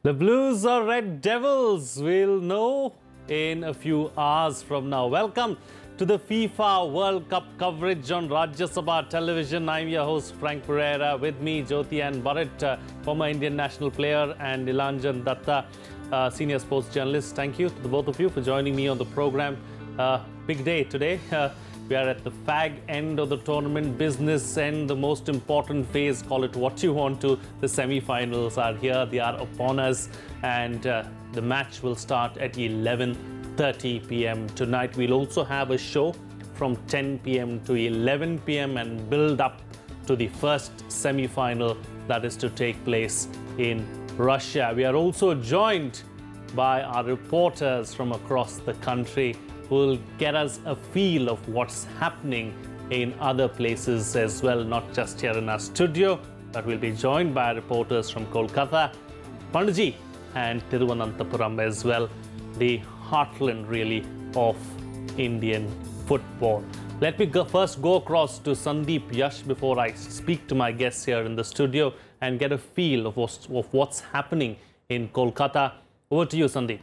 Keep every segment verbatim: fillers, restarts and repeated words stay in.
The Blues or Red Devils, we'll know in a few hours from now. Welcome to the FIFA World Cup coverage on Rajya Sabha Television. I'm your host Frank Pereira. With me, Jyoti and Bharat, uh, former Indian national player, and Nilanjan Datta, uh, senior sports journalist. Thank you to the both of you for joining me on the program. Uh, big day today. Uh, we are at the fag end of the tournament, business end, the most important phase, call it what you want to. The semi-finals are here, they are upon us, and uh, the match will start at eleven thirty p m tonight. We'll also have a show from ten p m to eleven p m and build up to the first semi-final that is to take place in Russia. We are also joined by our reporters from across the country who will get us a feel of what's happening in other places as well, not just here in our studio, but we'll be joined by reporters from Kolkata, Panaji and Thiruvananthapuram as well, the heartland really of Indian football. Let me go first go across to Sandeep Yash before I speak to my guests here in the studio and get a feel of what's, of what's happening in Kolkata. Over to you, Sandeep.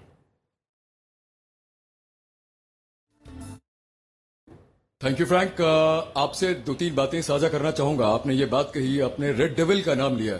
Thank you Frank. आपसे दो तीन बातें साझा करना चाहूंगा. आपने ये बात कही, आपने रेड डेविल का नाम लिया.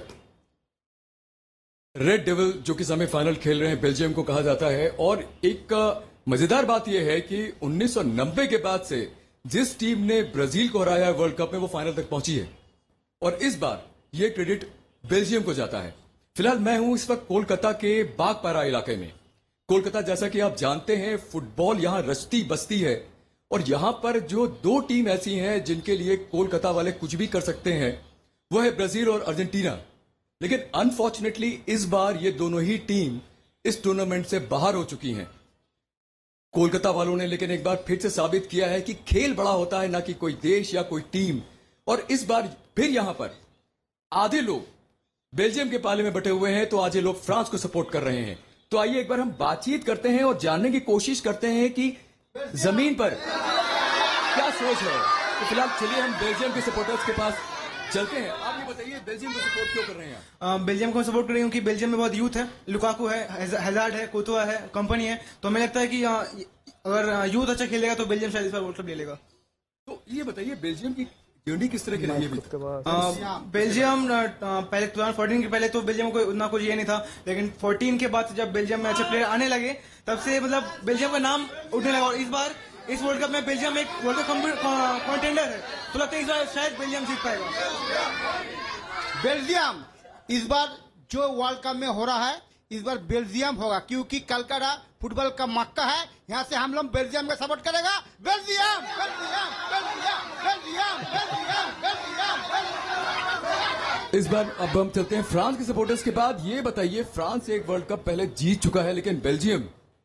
रेड डेविल जो कि सेमीफाइनल खेल रहे हैं, बेल्जियम को कहा जाता है. और एक मजेदार बात यह है कि उन्नीस सौ नब्बे के बाद से जिस टीम ने ब्राजील को हराया वर्ल्ड कप में, वो फाइनल तक पहुंची है. और इस बार ये क्रेडिट बेल्जियम को जाता है. फिलहाल मैं हूं इस वक्त कोलकाता के बागपारा इलाके में. कोलकाता, जैसा कि आप जानते हैं, फुटबॉल यहां रचती बसती है. और यहां पर जो दो टीम ऐसी हैं जिनके लिए कोलकाता वाले कुछ भी कर सकते हैं, वो है ब्राजील और अर्जेंटीना. लेकिन अनफॉर्चुनेटली इस बार ये दोनों ही टीम इस टूर्नामेंट से बाहर हो चुकी हैं. कोलकाता वालों ने लेकिन एक बार फिर से साबित किया है कि खेल बड़ा होता है, ना कि कोई देश या कोई टीम. और इस बार फिर यहां पर आधे लोग बेल्जियम के पाले में बटे हुए हैं, तो आधे लोग फ्रांस को सपोर्ट कर रहे हैं. तो आइए एक बार हम बातचीत करते हैं और जानने की कोशिश करते हैं कि जमीन पर क्या सोच है. तो फिलहाल चलिए हम बेल्जियम के सपोर्टर्स के पास चलते हैं. आप ये बताइए, बेल्जियम को सपोर्ट क्यों कर रहे हैं आप? बेल्जियम को सपोर्ट कर रही हूँ क्योंकि बेल्जियम में बहुत यूथ है. लुकाकू है, हैजार्ड है, कोतुआ है, कंपनी है. तो हमें लगता है कि अगर यूथ अच्छा खेलेगा तो बेल्जियम शायद इस बार वर्ल्ड कप ले लेगा. तो ये बताइए, बेल्जियम की जर्नी किस तरह की रही है? बेल्जियम पहले दो हज़ार चौदह के पहले तो बेल्जियम को उतना कुछ ये नहीं था, लेकिन चौदह के बाद जब बेल्जियम में अच्छे प्लेयर आने लगे, तब से मतलब बेल्जियम का नाम उठने लगा. और इस बार इस वर्ल्ड कप में बेल्जियम एक वर्ल्ड कप कंटेंडर है. तो लगता है इस बार शायद बेल्जियम जीत पाएगा. बेल्जियम इस बार जो वर्ल्ड कप में हो रहा है, इस बार बेल्जियम होगा, क्योंकि कलकत्ता फुटबॉल का मक्का है. यहाँ से हम लोग बेल्जियम का सपोर्ट करेगा. Belgium Belgium Belgium Belgium Belgium Belgium. इस बार अब हम चलते हैं फ्रांस के सपोर्टर्स के बाद. ये बताइए, फ्रांस एक वर्ल्ड कप पहले जीत चुका है, लेकिन बेल्जियम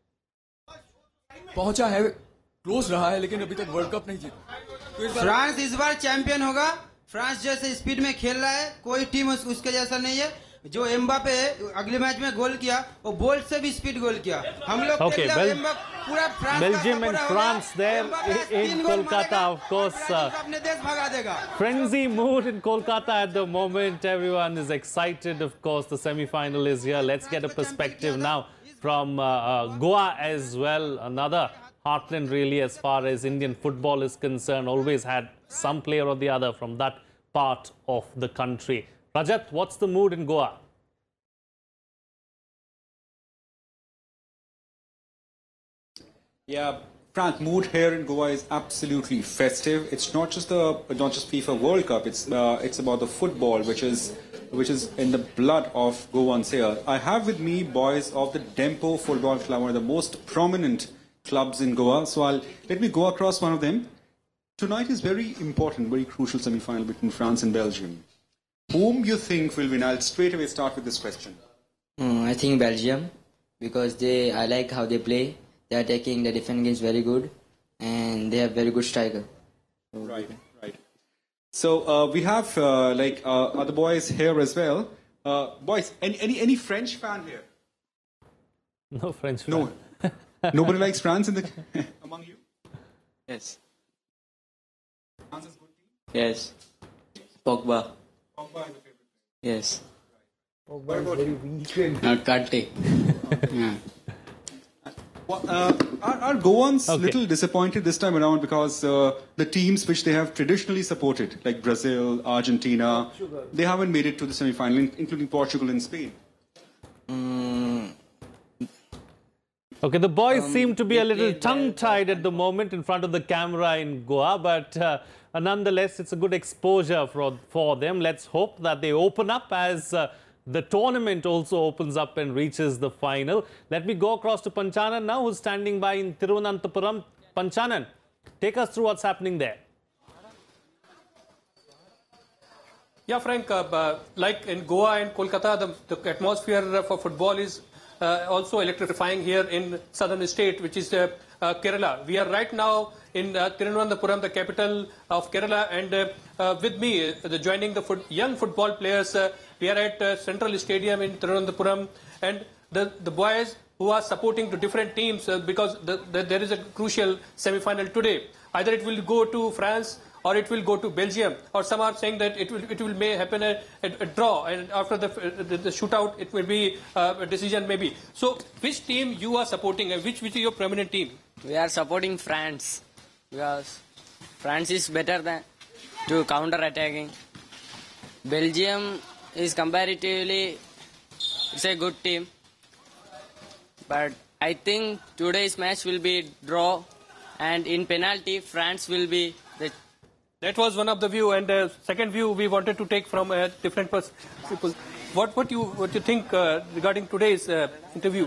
पहुंचा है, क्लोज रहा है, लेकिन अभी तक वर्ल्ड कप नहीं जीता. तो इस फ्रांस इस बार चैंपियन होगा. फ्रांस जैसे स्पीड में खेल रहा है, कोई टीम उस, उसके जैसा नहीं है. जो एम्बापे अगले मैच में गोल किया, वो बोल्ट से भी स्पीड गोल किया. हम लोग okay, Bel पूरा Belgium and France there in Kolkata, of course. Uh, अपने देश भगा देगा. Frenzy mood in Kolkata at the moment. Everyone is excited. Of course, the semi-final is here. Let's get a perspective now from uh, uh, Goa as well. Another heartland really as far as Indian football is concerned. Always had some player or the other from that part of the country. Rajat, what's the mood in Goa? Yeah, France, mood here in Goa is absolutely festive. It's not just the not just FIFA World Cup. It's uh, it's about the football, which is which is in the blood of Goans here. I have with me boys of the Dempo Football Club, one of the most prominent clubs in Goa. So I'll let me go across one of them. Tonight is very important, very crucial semi-final between France and Belgium. Whom you think will win? I'll straight away start with this question. Mm, I think Belgium, because they I like how they play. Their attacking, their defending is very good, and they have very good striker. Right, right. So uh, we have uh, like uh, other boys here as well. Uh, boys, any, any any French fan here? No French fan. No. Nobody likes France in the among you? Yes. France is good team? Yes. Pogba. Pogba is a favorite player. Yes. Not Kante. Yeah. Well, uh, are, are Goans Okay. little disappointed this time around because uh, the teams which they have traditionally supported, like Brazil, Argentina, they haven't made it to the semi-final, in- including Portugal and Spain? Mm, Okay, the boys Um, seem to be a they little played well, tongue-tied at the moment in front of the camera in Goa, but uh, nonetheless, it's a good exposure for, for them. Let's hope that they open up as uh, the tournament also opens up and reaches the final. Let me go across to Panchanan now, who's standing by in Thiruvananthapuram. Panchanan, take us through what's happening there. Yeah, Frank, uh, uh, like in Goa and Kolkata, the, the atmosphere uh, for football is uh, also electrifying here in southern state, which is uh, uh, Kerala. We are right now in uh, Thiruvananthapuram, the capital of Kerala, and uh, uh, with me, uh, the joining the foot, young football players, uh, we are at uh, Central Stadium in Thiruvananthapuram, and the, the boys who are supporting to different teams uh, because the, the, there is a crucial semi-final today. Either it will go to France or it will go to Belgium, or some are saying that it will it will may happen a, a, a draw, and after the, the the shootout it will be uh, a decision maybe. So which team you are supporting, and which which is your prominent team? we are supporting France because France is better than to counter attacking. Belgium is comparatively it's a good team, but I think today's match will be draw, and in penalty France will be the. That was one of the view, and uh, second view we wanted to take from uh, different pers- people. What what you what you think uh, regarding today's uh, interview?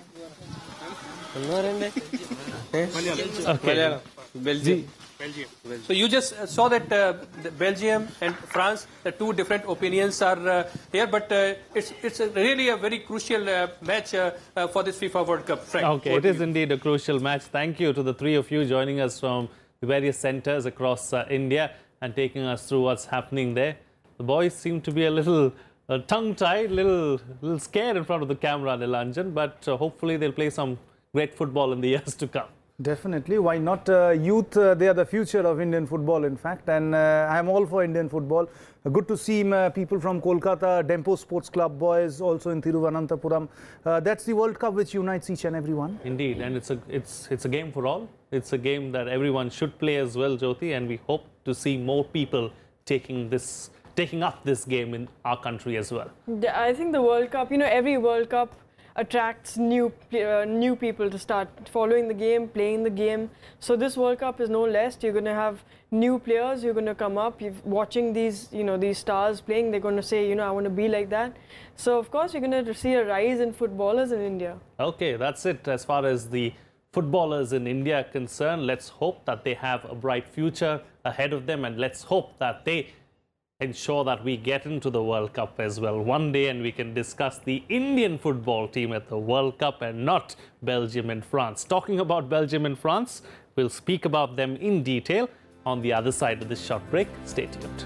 Okay. Belgium. Belgium. So you just uh, saw that uh, the Belgium and France, the two different opinions are uh, here, but uh, it's it's a really a very crucial uh, match uh, uh, for this FIFA World Cup. Frank, Okay, over it to is you. indeed a crucial match. Thank you to the three of you joining us from the various centres across uh, India and taking us through what's happening there. The boys seem to be a little uh, tongue-tied, little little scared in front of the camera, Nilanjan, but uh, hopefully they'll play some great football in the years to come. Definitely. Why not? Uh, youth, uh, they are the future of Indian football, in fact. And uh, I am all for Indian football. Uh, good to see uh, people from Kolkata, Dempo Sports Club boys, also in Thiruvananthapuram. Uh, that's the World Cup which unites each and every one. Indeed, and it's a it's it's a game for all. It's a game that everyone should play as well, Jyoti, and we hope to see more people taking this taking up this game in our country as well. Yeah, I think the World Cup, you know, every World Cup attracts new uh, new people to start following the game, playing the game. So this World Cup is no less. You're going to have new players. You're going to come up. You're watching these, you know, these stars playing. They're going to say, you know, I want to be like that. So of course, you're going to see a rise in footballers in India. Okay, that's it as far as the footballers in India are concerned. Let's hope that they have a bright future ahead of them, and let's hope that they ensure that we get into the World Cup as well one day, and we can discuss the Indian football team at the World Cup and not Belgium and France. Talking about Belgium and France, we'll speak about them in detail on the other side of this short break. Stay tuned.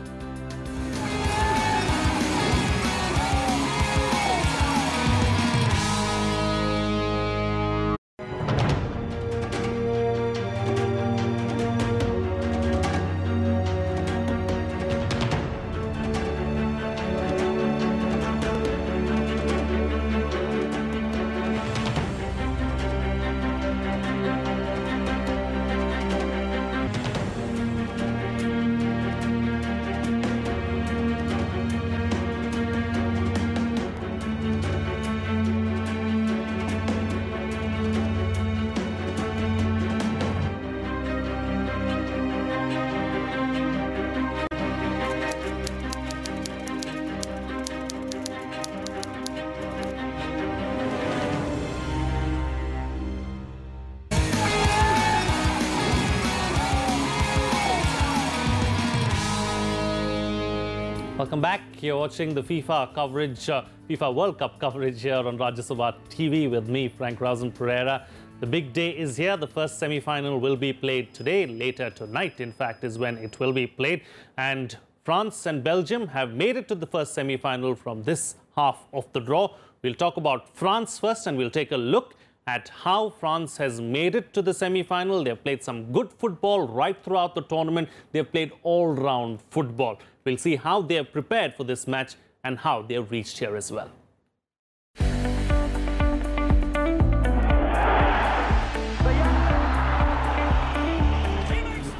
Welcome back. You're watching the FIFA coverage, uh, FIFA World Cup coverage here on Rajya Sabha T V with me, Frank Razan Pereira. The big day is here. The first semi-final will be played today. Later tonight, in fact, is when it will be played. And France and Belgium have made it to the first semi-final from this half of the draw. We'll talk about France first, and we'll take a look at how France has made it to the semi-final. They've played some good football right throughout the tournament. They've played all-round football. We'll see how they have prepared for this match and how they have reached here as well.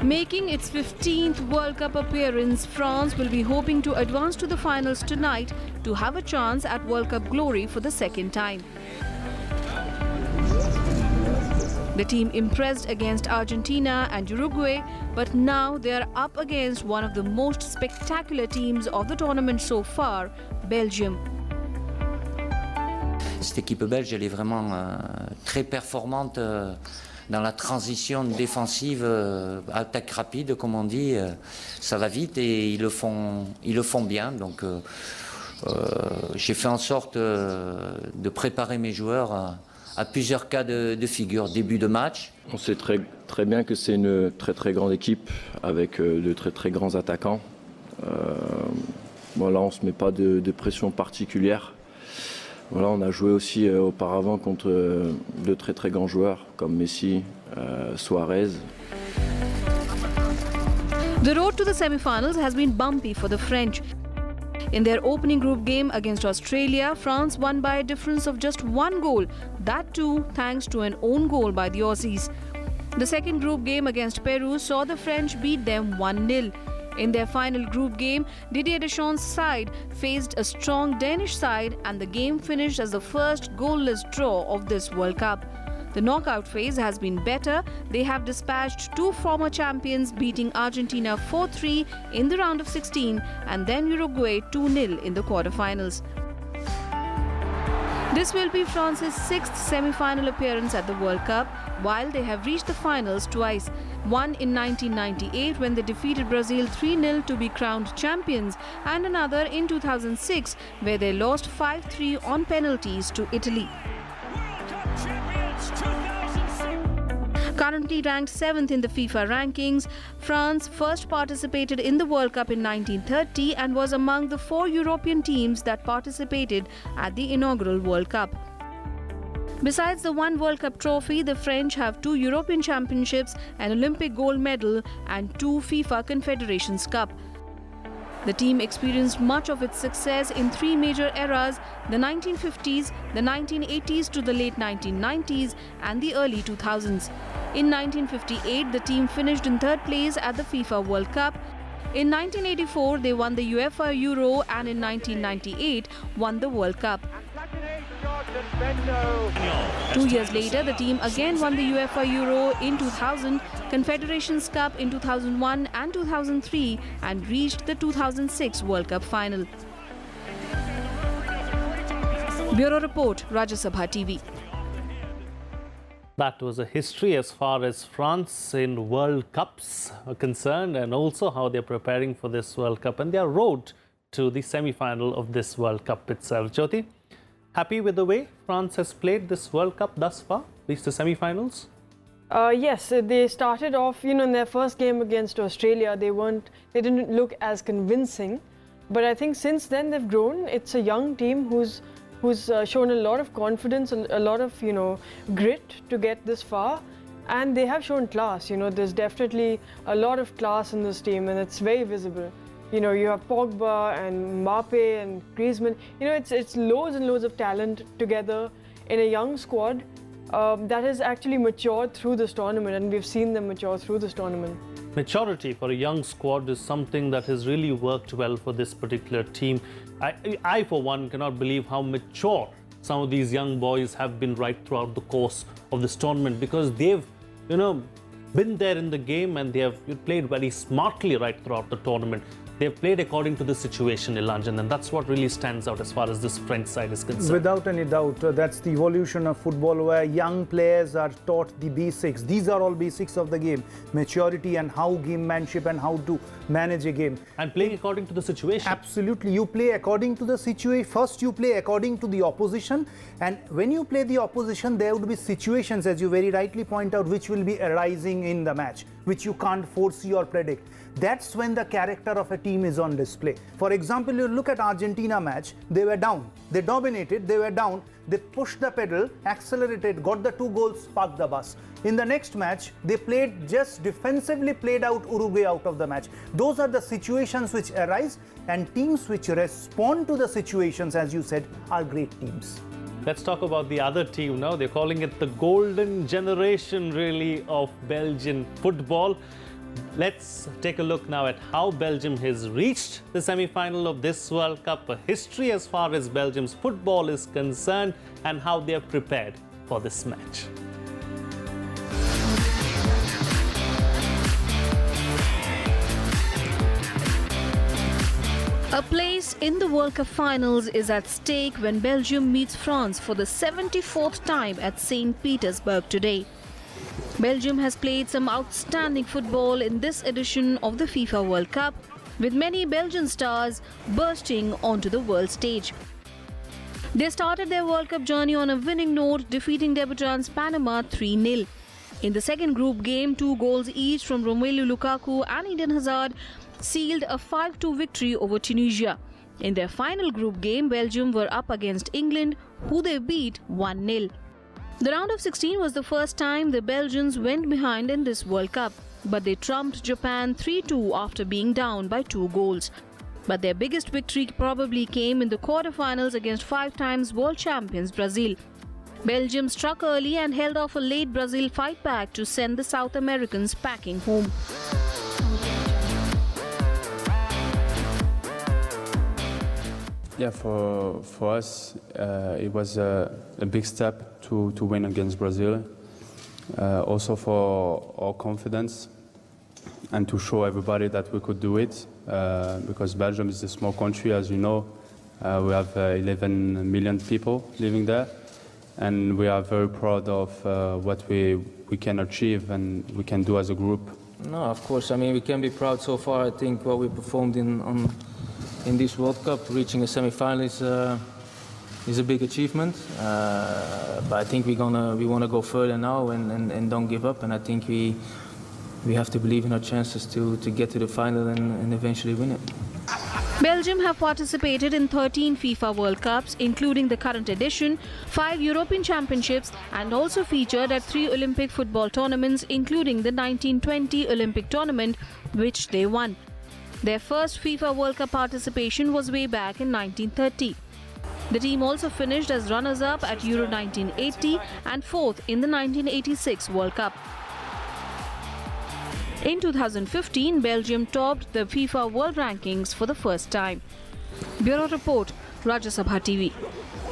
Making its fifteenth World Cup appearance, France will be hoping to advance to the finals tonight to have a chance at World Cup glory for the second time. The team impressed against Argentina and Uruguay, but now they are up against one of the most spectacular teams of the tournament so far, Belgium. Cette équipe belge, elle est vraiment euh, très performante euh, dans la transition défensive, euh, attaque rapide, comme on dit. Euh, ça va vite et ils le font, ils le font bien. Donc, euh, euh, j'ai fait en sorte euh, de préparer mes joueurs à, à plusieurs cas de, de figure. Début de match. On sait très, très bien que c'est une très très grande équipe avec euh, de très très grands attaquants. Euh, voilà, on ne se met pas de, de pression particulière. Voilà, on a joué aussi euh, auparavant contre euh, de très très grands joueurs comme Messi, euh, Suarez. The road to the semi-finals has been bumpy for the French. In their opening group game against Australia, France won by a difference of just one goal, that too thanks to an own goal by the Aussies. The second group game against Peru saw the French beat them one nil. In their final group game, Didier Deschamps' side faced a strong Danish side and the game finished as the first goalless draw of this World Cup. The knockout phase has been better. They have dispatched two former champions, beating Argentina four three in the round of sixteen and then Uruguay two nil in the quarterfinals. This will be France's sixth semi-final appearance at the World Cup, while they have reached the finals twice. One in nineteen ninety-eight when they defeated Brazil three nil to be crowned champions, and another in two thousand six where they lost five three on penalties to Italy. Currently ranked seventh in the FIFA rankings, France first participated in the World Cup in nineteen thirty and was among the four European teams that participated at the inaugural World Cup. Besides the one World Cup trophy, the French have two European Championships, an Olympic gold medal and two FIFA Confederations Cup. The team experienced much of its success in three major eras: the nineteen fifties, the nineteen eighties to the late nineteen nineties and the early two thousands. In nineteen fifty-eight, the team finished in third place at the FIFA World Cup. In nineteen eighty-four, they won the UEFA Euro, and in nineteen ninety-eight, won the World Cup. Two years later, the team again won the UEFA Euro in two thousand, Confederations Cup in two thousand one and two thousand three, and reached the two thousand six World Cup final. Bureau Report, Rajya Sabha T V. That was a history as far as France in World Cups are concerned, and also how they're preparing for this World Cup and their road to the semi-final of this World Cup itself. Jyoti, happy with the way France has played this World Cup thus far, reached the semi-finals? Uh, yes, they started off, you know, in their first game against Australia, they weren't, they didn't look as convincing. But I think since then they've grown. It's a young team who's who's uh, shown a lot of confidence and a lot of, you know, grit to get this far. And they have shown class, you know, there's definitely a lot of class in this team and it's very visible. You know, you have Pogba and Mbappe and Griezmann. You know, it's, it's loads and loads of talent together in a young squad um, that has actually matured through this tournament, and we've seen them mature through this tournament. Maturity for a young squad is something that has really worked well for this particular team. I, I, for one, cannot believe how mature some of these young boys have been right throughout the course of this tournament, because they've, you know, been there in the game and they have played very smartly right throughout the tournament. They've played according to the situation, Nilanjan, and that's what really stands out as far as this French side is concerned. Without any doubt, uh, that's the evolution of football, where young players are taught the basics. These are all basics of the game: maturity and how gamemanship and how to manage a game. And playing according to the situation. Absolutely. You play according to the situation. First, you play according to the opposition. And when you play the opposition, there would be situations, as you very rightly point out, which will be arising in the match, which you can't foresee or predict. That's when the character of a team is on display. For example, you look at Argentina match, they were down. They dominated, they were down. They pushed the pedal, accelerated, got the two goals, parked the bus. In the next match, they played just defensively, played out Uruguay out of the match. Those are the situations which arise, and teams which respond to the situations, as you said, are great teams. Let's talk about the other team now. They're calling it the golden generation, really, of Belgian football. Let's take a look now at how Belgium has reached the semi-final of this World Cup, a history as far as Belgium's football is concerned, and how they are prepared for this match. A place in the World Cup finals is at stake when Belgium meets France for the seventy-fourth time at Saint Petersburg today. Belgium has played some outstanding football in this edition of the FIFA World Cup, with many Belgian stars bursting onto the world stage. They started their World Cup journey on a winning note, defeating debutants Panama three nil. In the second group game, two goals each from Romelu Lukaku and Eden Hazard sealed a five two victory over Tunisia. In their final group game, Belgium were up against England, who they beat one nil. The round of sixteen was the first time the Belgians went behind in this World Cup, but they trumped Japan three two after being down by two goals. But their biggest victory probably came in the quarterfinals against five times world champions Brazil. Belgium struck early and held off a late Brazil fight back to send the South Americans packing home. Yeah, for for us, uh, it was a, a big step to, to win against Brazil. Uh, also for our confidence and to show everybody that we could do it. Uh, because Belgium is a small country, as you know. Uh, we have uh, eleven million people living there, and we are very proud of uh, what we we can achieve and we can do as a group. No, of course. I mean, we can be proud so far. I think what we performed in on. In this World Cup, reaching a semi-final is, uh, is a big achievement. Uh, but I think we're gonna we want to go further now and, and, and don't give up. And I think we we have to believe in our chances to, to get to the final and, and eventually win it. Belgium have participated in thirteen FIFA World Cups, including the current edition, five European Championships, and also featured at three Olympic football tournaments, including the nineteen twenty Olympic tournament, which they won. Their first FIFA World Cup participation was way back in nineteen thirty. The team also finished as runners-up at Euro nineteen eighty and fourth in the nineteen eighty-six World Cup. In two thousand fifteen, Belgium topped the FIFA World Rankings for the first time. Bureau Report, Rajya Sabha T V.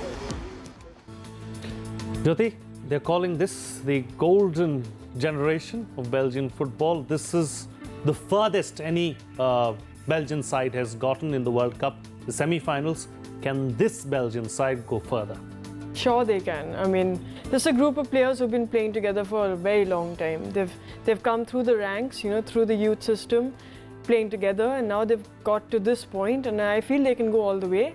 Jyoti, they're calling this the golden generation of Belgian football. This is the furthest any uh, Belgian side has gotten in the World Cup, the semi-finals. Can this Belgian side go further? Sure they can. I mean, this is a group of players who've been playing together for a very long time. They've, they've come through the ranks, you know, through the youth system, playing together, and now they've got to this point, and I feel they can go all the way.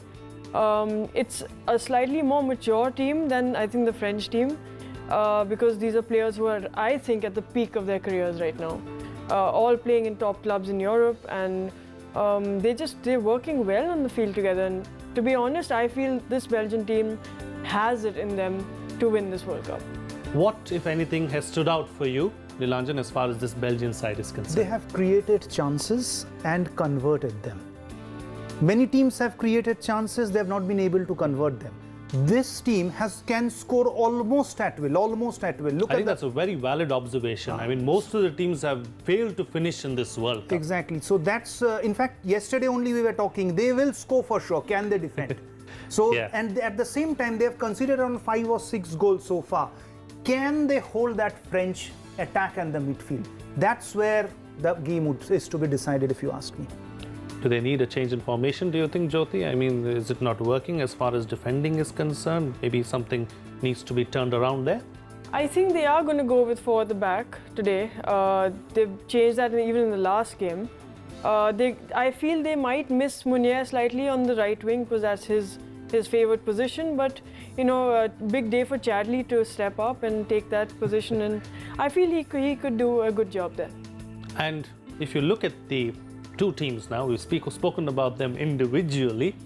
Um, it's a slightly more mature team than, I think, the French team, uh, because these are players who are, I think, at the peak of their careers right now. Uh, all playing in top clubs in Europe, and um, they just they're working well on the field together. And to be honest, I feel this Belgian team has it in them to win this World Cup. What, if anything, has stood out for you, Nilanjan, as far as this Belgian side is concerned? They have created chances and converted them. Many teams have created chances, they have not been able to convert them. This team has can score almost at will, almost at will. Look I at think the, that's a very valid observation. I mean, most of the teams have failed to finish in this World Cup. Exactly. So that's, uh, in fact, yesterday only we were talking, they will score for sure. Can they defend? So, yeah. And at the same time, they have considered on five or six goals so far. Can they hold that French attack and the midfield? That's where the game would, is to be decided, if you ask me. Do they need a change in formation, do you think, Jyoti? I mean, is it not working as far as defending is concerned? Maybe something needs to be turned around there? I think they are going to go with four at the back today. Uh, they've changed that even in the last game. Uh, they, I feel they might miss Meunier slightly on the right wing because that's his, his favourite position. But, you know, a big day for Chadli to step up and take that position. And I feel he, he could do a good job there. And if you look at the two teams now, we've speak, spoken about them individually.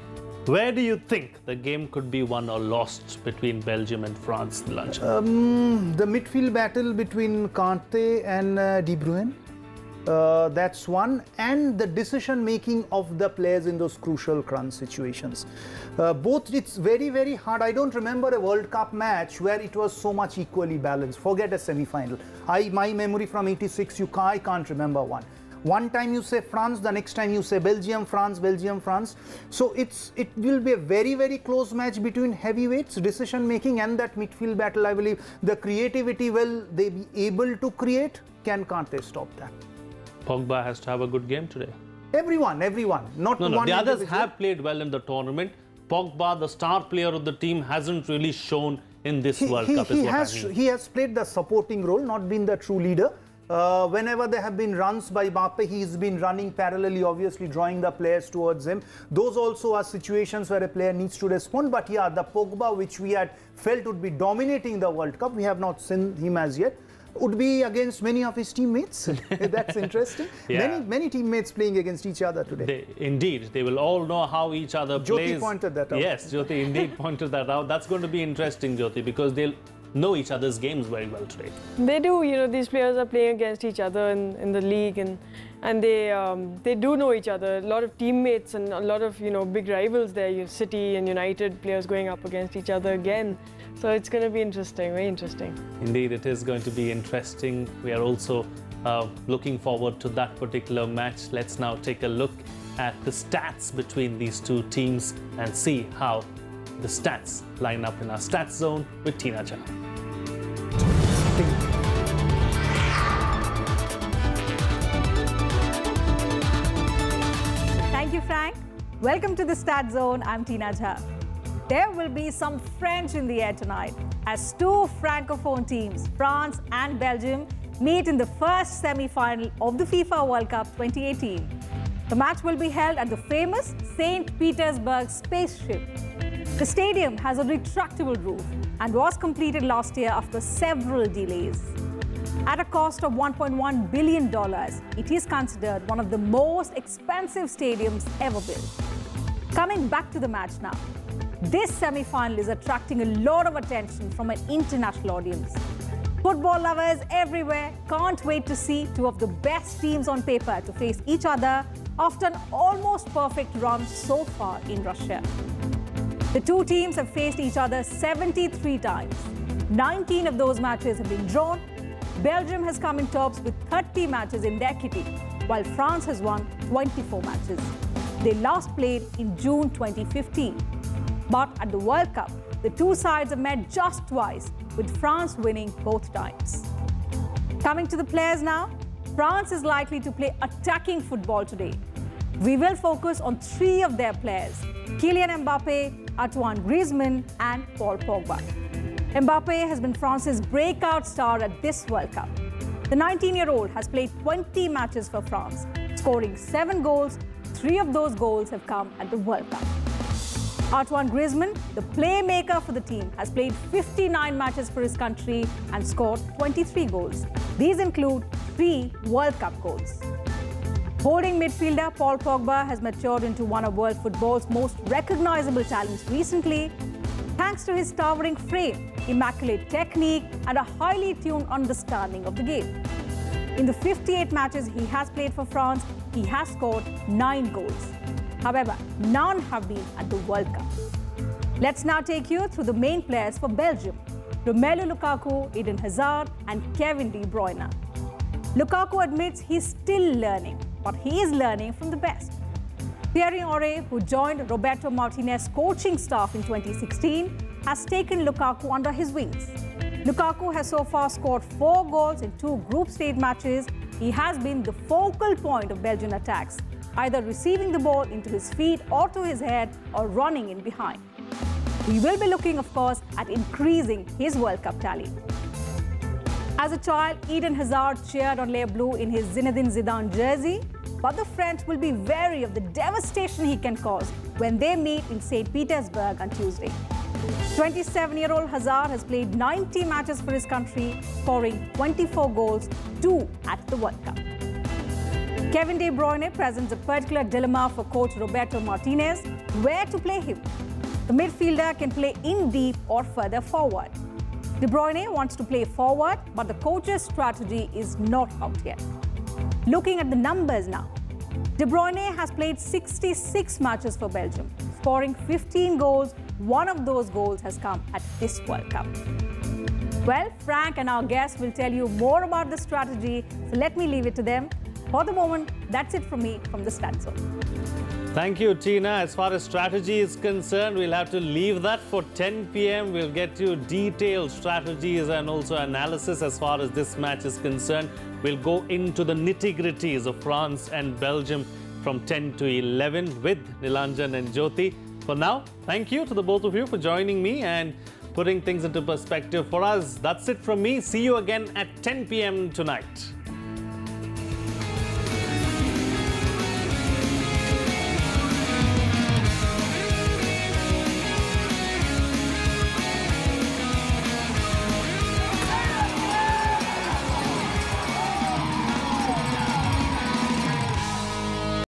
Where do you think the game could be won or lost between Belgium and France, Nilanjan? Um, the midfield battle between Kante and uh, De Bruyne. Uh, that's one, and the decision making of the players in those crucial crunch situations. Uh, both, it's very, very hard. I don't remember a World Cup match where it was so much equally balanced. Forget a semi-final. I, my memory from eighty-six, you ca I can't remember one. One time you say France, the next time you say Belgium, France, Belgium, France. So it's it will be a very, very close match between heavyweights, decision making, and that midfield battle. I believe the creativity, will they be able to create? Can, can't they stop that? Pogba has to have a good game today. Everyone, everyone. Not no, no. one The others individual. have played well in the tournament. Pogba, the star player of the team, hasn't really shown in this he, World he, Cup. He is what has I mean. he has played the supporting role, not been the true leader. Uh, whenever there have been runs by Mbappe, he's been running parallelly, obviously drawing the players towards him. Those also are situations where a player needs to respond. But yeah, the Pogba, which we had felt would be dominating the World Cup, we have not seen him as yet, would be against many of his teammates. That's interesting. Yeah. Many many teammates playing against each other today. They, indeed, they will all know how each other Jyoti plays. pointed that out. Yes, Jyoti indeed pointed that out. That's going to be interesting, Jyoti, because they'll know each other's games very well today. They do, you know, these players are playing against each other in, in the league, and and they um, they do know each other. A lot of teammates and a lot of, you know, big rivals there. You City and United players going up against each other again. So it's going to be interesting, very interesting. Indeed, it is going to be interesting. We are also uh, looking forward to that particular match. Let's now take a look at the stats between these two teams and see how the stats line up in our stats zone with Tina Jha. Thank you, Frank. Welcome to the Stats Zone. I'm Tina Jha. There will be some French in the air tonight as two francophone teams, France and Belgium, meet in the first semi-final of the FIFA World Cup twenty eighteen. The match will be held at the famous Saint Petersburg spaceship. The stadium has a retractable roof and was completed last year after several delays. At a cost of one point one billion dollars, it is considered one of the most expensive stadiums ever built. Coming back to the match now, this semi-final is attracting a lot of attention from an international audience. Football lovers everywhere can't wait to see two of the best teams on paper to face each other after an almost perfect run so far in Russia. The two teams have faced each other seventy-three times. nineteen of those matches have been drawn. Belgium has come in tops with thirty matches in their kitty, while France has won twenty-four matches. They last played in June twenty fifteen. But at the World Cup, the two sides have met just twice, with France winning both times. Coming to the players now, France is likely to play attacking football today. We will focus on three of their players: Kylian Mbappe, Antoine Griezmann and Paul Pogba. Mbappe has been France's breakout star at this World Cup. The nineteen-year-old has played twenty matches for France, scoring seven goals. Three of those goals have come at the World Cup. Antoine Griezmann, the playmaker for the team, has played fifty-nine matches for his country and scored twenty-three goals. These include three World Cup goals. Holding midfielder Paul Pogba has matured into one of world football's most recognizable talents recently, thanks to his towering frame, immaculate technique, and a highly tuned understanding of the game. In the fifty-eight matches he has played for France, he has scored nine goals. However, none have been at the World Cup. Let's now take you through the main players for Belgium: Romelu Lukaku, Eden Hazard, and Kevin De Bruyne. Lukaku admits he's still learning, but he is learning from the best. Thierry Henry, who joined Roberto Martinez's coaching staff in twenty sixteen, has taken Lukaku under his wings. Lukaku has so far scored four goals in two group stage matches. He has been the focal point of Belgian attacks, either receiving the ball into his feet or to his head or running in behind. We will be looking, of course, at increasing his World Cup tally. As a child, Eden Hazard cheered on Les Bleus in his Zinedine Zidane jersey, but the French will be wary of the devastation he can cause when they meet in Saint Petersburg on Tuesday. twenty-seven-year-old Hazard has played ninety matches for his country, scoring twenty-four goals, two at the World Cup. Kevin De Bruyne presents a particular dilemma for coach Roberto Martinez: where to play him. The midfielder can play in deep or further forward. De Bruyne wants to play forward, but the coach's strategy is not out yet. Looking at the numbers now, De Bruyne has played sixty-six matches for Belgium, scoring fifteen goals. One of those goals has come at this World Cup. Well, Frank and our guests will tell you more about the strategy, so let me leave it to them. For the moment, that's it from me from the Stat Zone. Thank you, Tina. As far as strategy is concerned, we'll have to leave that for ten p m We'll get you detailed strategies and also analysis as far as this match is concerned. We'll go into the nitty-gritties of France and Belgium from ten to eleven with Nilanjan and Jyoti. For now, thank you to the both of you for joining me and putting things into perspective for us. That's it from me. See you again at ten p m tonight.